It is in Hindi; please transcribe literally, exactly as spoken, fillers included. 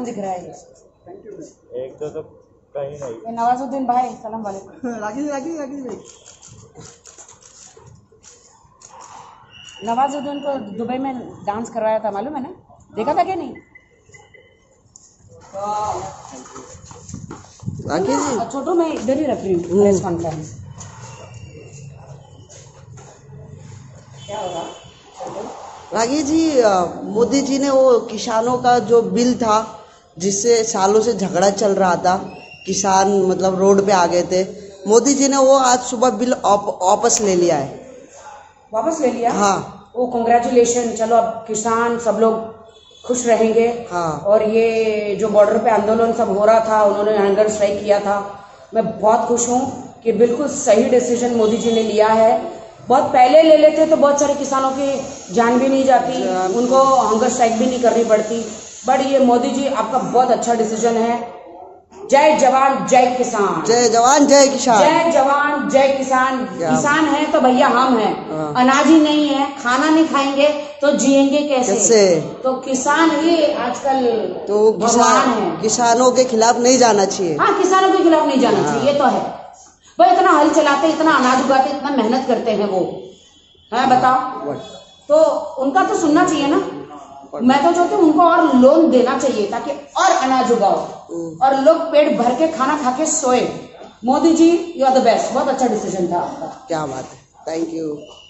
दिख रहा है थैंक यू। एक तो तो कहीं नहीं। ये नवाजुद्दीन भाई, सलाम वालेकुम। राखी राखी राखी भाई, नवाजुद्दीन को दुबई में डांस करवाया था, मालूम है ना? देखा था क्या नहीं? राखी जी और छोटू मैं इधर ही रख रही हूँ प्रेस कॉन्फ्रेंस। क्या होगा राखी जी, मोदी जी ने वो किसानों का जो बिल था जिससे सालों से झगड़ा चल रहा था, किसान मतलब रोड पे आ गए थे, मोदी जी ने वो आज सुबह बिल वापस ले लिया है। वापस ले लिया? हाँ। वो कांग्रेचुलेशन, चलो अब किसान सब लोग खुश रहेंगे। हाँ। और ये जो बॉर्डर पे आंदोलन सब हो रहा था, उन्होंने हंगर स्ट्राइक किया था, मैं बहुत खुश हूँ कि बिल्कुल सही डिसीजन मोदी जी ने लिया है। बहुत पहले ले लेते तो बहुत सारे किसानों की जान भी नहीं जाती, उनको हंगर स्ट्राइक भी नहीं करनी पड़ती, बट ये मोदी जी आपका बहुत अच्छा डिसीजन है। जय जवान जय किसान, जय जवान जय किसान, जय जवान जय किसान। किसान है तो भैया हम हैं, अनाज ही नहीं है, खाना नहीं खाएंगे तो जिएंगे कैसे? कैसे? तो किसान ही आजकल तो भगवान है। किसानों के खिलाफ नहीं जाना चाहिए। हाँ, किसानों के खिलाफ नहीं जाना चाहिए, ये तो है। वो इतना हल चलाते, इतना अनाज उगाते, इतना मेहनत करते हैं वो, है बताओ, तो उनका तो सुनना चाहिए ना। मैं तो चाहती हूँ उनको और लोन देना चाहिए ताकि और अनाज उगाओ और लोग पेट भर के खाना खा के सोए। Modi ji, you are the best, बहुत अच्छा डिसीजन था आपका। क्या बात है, थैंक यू।